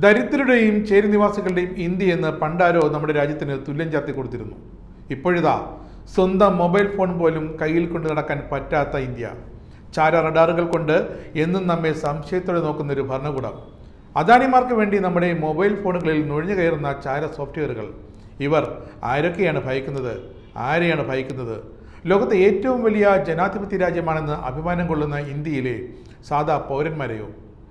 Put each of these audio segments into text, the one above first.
ദരിദ്രരുടെയും ചേരിനിവാസികളുടെയും India എന്ന് പണ്ടാരോ നമ്മുടെ രാജ്യത്തിന് തുല്യം ചാർത്തി കൊടുത്തിരുന്നു. ഇപ്പോഴിതാ സ്വന്തം മൊബൈൽ ഫോൺ പോലും കയ്യിൽ കൊണ്ട് നടക്കാൻ പറ്റാത്ത ഇന്ത്യ. ചാര റഡാറുകൾ കൊണ്ട് എന്നും നമ്മെ സംശയത്തോടെ നോക്കുന്നൊരു ഭരണകൂടം. അദാനിമാർക്ക് വേണ്ടി നമ്മുടെ മൊബൈൽ ഫോണുകളിൽ നുഴഞ്ഞു കയറുന്ന ചാര സോഫ്റ്റ്വെയറുകൾ. ഇവർ ആരൊക്കെയാണ് ഭയക്കുന്നത്? ആരെയാണ് ഭയക്കുന്നത്? ലോകത്തെ ഏറ്റവും വലിയ ജനാധിപത്യ രാജ്യമാണെന്ന് അഭിമാനം കൊള്ളുന്ന ഇന്ത്യയിലെ സാധാ പൗരന്മാരെയോ?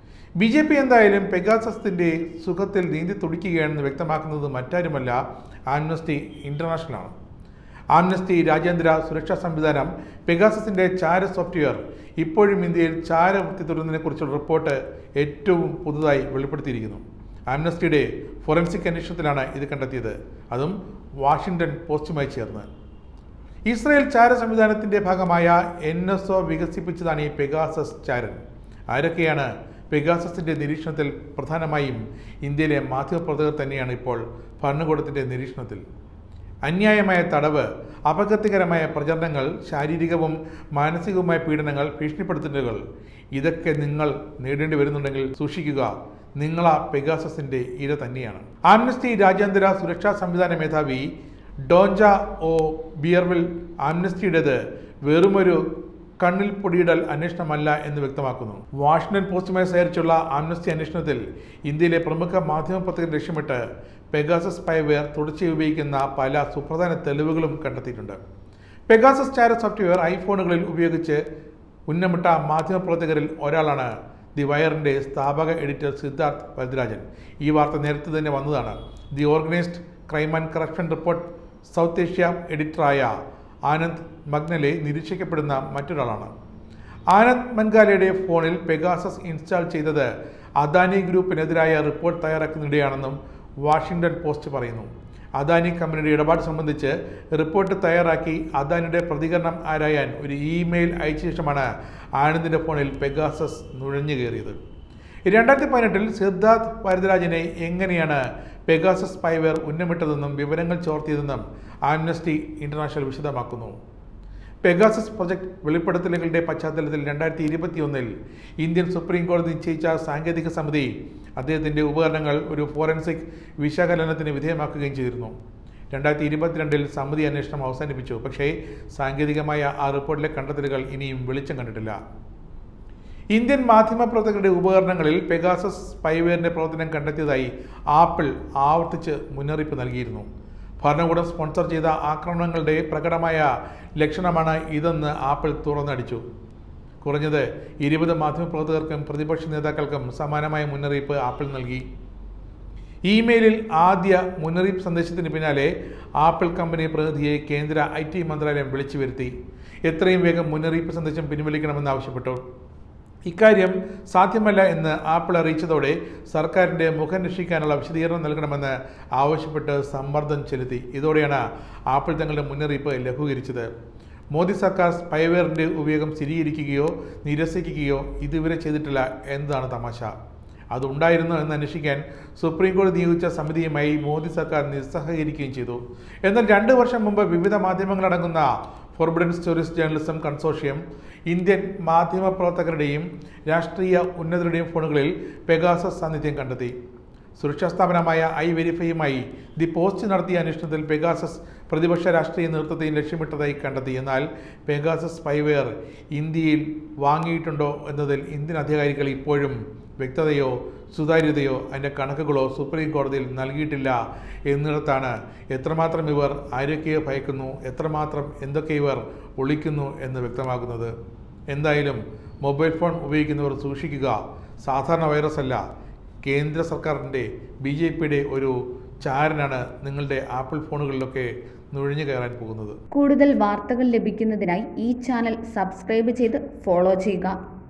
BJP എന്തായാലും പെഗാസസിന്റെ സുഖത്തിൽ നീന്തി തുടിക്കുകയാണെന്ന് വ്യക്തമാക്കുന്നത് മറ്റാരുമല്ല, ആംനസ്റ്റി ഇന്റർനാഷണലാണ്. ആംനസ്റ്റി രാജ്യാന്തര സുരക്ഷാ സംവിധാനം പെഗാസസിന്റെ ചാര സോഫ്റ്റ്വെയർ ഇപ്പോഴും ഇന്ത്യയിൽ ചാരവൃത്തി തുടരുന്നതിനെക്കുറിച്ചുള്ള റിപ്പോർട്ട് ഏറ്റവും പുതുതായി വെളിപ്പെടുത്തിയിരിക്കുന്നു. ആംനസ്റ്റിയുടെ ഫോറൻസിക് അന്വേഷണത്തിലാണ് ഇത് കണ്ടെത്തിയത്, അതും വാഷിംഗ്ടൺ പോസ്റ്റുമായി ചേർന്ന്. ഇസ്രായേൽ ചാര സംവിധാനത്തിന്റെ ഭാഗമായ NSO വികസിപ്പിച്ചതാണ് ഈ പെഗാസസ് ചാരൻ. ആരൊക്കെയാണ് പെഗാസസിന്റെ നിരീക്ഷണത്തിൽ? പ്രധാനമായും ഇന്ത്യയിലെ മാധ്യമപ്രവർത്തകർ തന്നെയാണ് ഇപ്പോൾ ഭരണകൂടത്തിന്റെ നിരീക്ഷണത്തിൽ. അന്യായമായ തടവ്, അപകീർത്തികരമായ പ്രചരണങ്ങൾ, ശാരീരികവും മാനസികവുമായ പീഡനങ്ങൾ, ഭീഷണിപ്പെടുത്തലുകൾ, ഇതൊക്കെ നിങ്ങൾ നേടേണ്ടി വരുന്നുണ്ടെങ്കിൽ സൂക്ഷിക്കുക, നിങ്ങളാ പെഗാസസിന്റെ ഇര തന്നെയാണ്. ആംനസ്റ്റി രാജ്യാന്തര സുരക്ഷാ സംവിധാന മേധാവി ഡോഞ്ച ഒ ബിയർവിൽ ആംനസ്റ്റിയുടേത് വെറുമൊരു കണ്ണിൽ പൊടിയിടൽ അന്വേഷണമല്ല എന്ന് വ്യക്തമാക്കുന്നു. വാഷിംഗ്ടൺ പോസ്റ്റുമായി സഹകരിച്ചുള്ള ആംനസ്റ്റി അന്വേഷണത്തിൽ ഇന്ത്യയിലെ പ്രമുഖ മാധ്യമപ്രവർത്തകരെ ലക്ഷ്യമിട്ട് പെഗാസസ് സ്പൈവെയർ തുടർച്ചയായി ഉപയോഗിക്കുന്ന പല സുപ്രധാന തെളിവുകളും കണ്ടെത്തിയിട്ടുണ്ട്. പെഗാസസ് ചാര സോഫ്റ്റ്വെയർ ഐഫോണുകളിൽ ഉപയോഗിച്ച് ഉന്നമിട്ട മാധ്യമപ്രവർത്തകരിൽ ഒരാളാണ് ദി വയറിന്റെ സ്ഥാപക എഡിറ്റർ സിദ്ധാർത്ഥ് വരദരാജൻ. ഈ വാർത്ത നേരത്തെ തന്നെ വന്നതാണ്. The organized crime and corruption report South Asia എഡിറ്ററായ ആനന്ദ് മഗ്നലെ നിരീക്ഷിക്കപ്പെടുന്ന മറ്റൊരാളാണ്. ആനന്ദ് മൻഗാലയുടെ ഫോണിൽ പെഗാസസ് ഇൻസ്റ്റാൾ ചെയ്തത് അദാനി ഗ്രൂപ്പിനെതിരായ റിപ്പോർട്ട് തയ്യാറാക്കുന്നതിനിടെയാണെന്നും വാഷിംഗ്ടൺ പോസ്റ്റ് പറയുന്നു. അദാനി കമ്പനിയുടെ ഇടപാട് സംബന്ധിച്ച് റിപ്പോർട്ട് തയ്യാറാക്കി അദാനിയുടെ പ്രതികരണം ആരായാൻ ഒരു ഇമെയിൽ അയച്ച ശേഷമാണ് ആനന്ദിന്റെ ഫോണിൽ പെഗാസസ് നുഴഞ്ഞു കയറിയത്. 2018 സിദ്ധാർത്ഥ് വരദരാജനെ എങ്ങനെയാണ് പെഗാസസ് സ്പൈവെയർ ഉന്നമിട്ടതെന്നും വിവരങ്ങൾ ചോർത്തിയതെന്നും ആംനസ്റ്റി ഇന്റർനാഷണൽ വിശദമാക്കുന്നു. പെഗാസസ് പ്രൊജക്ട് വെളിപ്പെടുത്തലുകളുടെ പശ്ചാത്തലത്തിൽ 2021 ഇന്ത്യൻ സുപ്രീം കോടതി നിശ്ചയിച്ച സാങ്കേതിക സമിതി അദ്ദേഹത്തിന്റെ ഉപകരണങ്ങൾ ഒരു ഫോറൻസിക് വിശകലനത്തിന് വിധേയമാക്കുകയും ചെയ്തിരുന്നു. 2022 സമിതി അന്വേഷണം അവസാനിപ്പിച്ചു. പക്ഷേ സാങ്കേതികമായ ആ റിപ്പോർട്ടിലെ കണ്ടെത്തലുകൾ ഇനിയും വെളിച്ചം കണ്ടിട്ടില്ല. ഇന്ത്യൻ മാധ്യമപ്രവർത്തകരുടെ ഉപകരണങ്ങളിൽ പെഗാസസ് സ്പൈവെയറിന്റെ പ്രവർത്തനം കണ്ടെത്തിയതായി ആപ്പിൾ ആവർത്തിച്ച് മുന്നറിയിപ്പ് നൽകിയിരുന്നു. ഭരണകൂടം സ്പോൺസർ ചെയ്ത ആക്രമണങ്ങളുടെ പ്രകടമായ ലക്ഷണമാണ് ഇതെന്ന് ആപ്പിൾ തുറന്നടിച്ചു. കുറഞ്ഞത് 20 മാധ്യമപ്രവർത്തകർക്കും പ്രതിപക്ഷ നേതാക്കൾക്കും സമാനമായ മുന്നറിയിപ്പ് ആപ്പിൾ നൽകി. ഇമെയിലിൽ ആദ്യ മുന്നറിയിപ്പ് സന്ദേശത്തിന് പിന്നാലെ ആപ്പിൾ കമ്പനി പ്രതിനിധിയെ കേന്ദ്ര IT മന്ത്രാലയം വിളിച്ചു വരുത്തി. എത്രയും വേഗം മുന്നറിയിപ്പ് സന്ദേശം പിൻവലിക്കണമെന്ന് ആവശ്യപ്പെട്ടു. ഇക്കാര്യം സാധ്യമല്ല എന്ന് ആപ്പിൾ അറിയിച്ചതോടെ സർക്കാരിന്റെ മുഖം രക്ഷിക്കാനുള്ള വിശദീകരണം നൽകണമെന്ന് ആവശ്യപ്പെട്ട് സമ്മർദ്ദം ചെലുത്തി. ഇതോടെയാണ് ആപ്പിൾ തങ്ങളുടെ മുന്നറിയിപ്പ് ലഘൂകരിച്ചത്. മോദി സർക്കാർ സ്പൈവെയറിന്റെ ഉപയോഗം സ്ഥിരീകരിക്കുകയോ നിരസിക്കുകയോ ഇതുവരെ ചെയ്തിട്ടില്ല എന്നതാണ് തമാശ. അതുണ്ടായിരുന്നോ എന്ന് അന്വേഷിക്കാൻ സുപ്രീം കോടതി നിയോഗിച്ച സമിതിയുമായി മോദി സർക്കാർ നിസ്സഹകരിക്കുകയും ചെയ്തു. എന്നാൽ 2 വർഷം മുമ്പ് വിവിധ മാധ്യമങ്ങളടങ്ങുന്ന Forbidden Stories journalism consortium Indian മാധ്യമപ്രവർത്തകരുടെയും രാഷ്ട്രീയ ഉന്നതരുടെയും ഫോണുകളിൽ പെഗാസസ് സാന്നിധ്യം കണ്ടെത്തി. സുരക്ഷാ സ്ഥാപനമായ iVerifyയുമായി ദി പോസ്റ്റ് നടത്തിയ അന്വേഷണത്തിൽ പെഗാസസ് പ്രതിപക്ഷ രാഷ്ട്രീയ നേതൃത്വത്തെയും ലക്ഷ്യമിട്ടതായി കണ്ടെത്തി. എന്നാൽ പെഗാസസ് സ്പൈവെയർ ഇന്ത്യയിൽ വാങ്ങിയിട്ടുണ്ടോ എന്നതിൽ ഇന്ത്യൻ അധികാരികൾ ഇപ്പോഴും വ്യക്തതയോ സുതാര്യതയോ അതിൻ്റെ കണക്കുകളോ സുപ്രീം കോടതിയിൽ നൽകിയിട്ടില്ല എന്നിടത്താണ് എത്രമാത്രം ഇവർ ആരൊക്കെയോ ഭയക്കുന്നു, എത്രമാത്രം എന്തൊക്കെ ഇവർ ഒളിക്കുന്നു എന്ന് വ്യക്തമാകുന്നത്. എന്തായാലും മൊബൈൽ ഫോൺ ഉപയോഗിക്കുന്നവർ സൂക്ഷിക്കുക. സാധാരണ വൈറസ് അല്ല, കേന്ദ്ര സർക്കാരിൻ്റെ BJPയുടെ ഒരു ചാരനാണ് നിങ്ങളുടെ ആപ്പിൾ ഫോണുകളിലൊക്കെ നുഴഞ്ഞു കയറാൻ പോകുന്നത്. കൂടുതൽ വാർത്തകൾ ലഭിക്കുന്നതിനായി ഈ ചാനൽ സബ്സ്ക്രൈബ് ചെയ്ത് ഫോളോ ചെയ്യുക.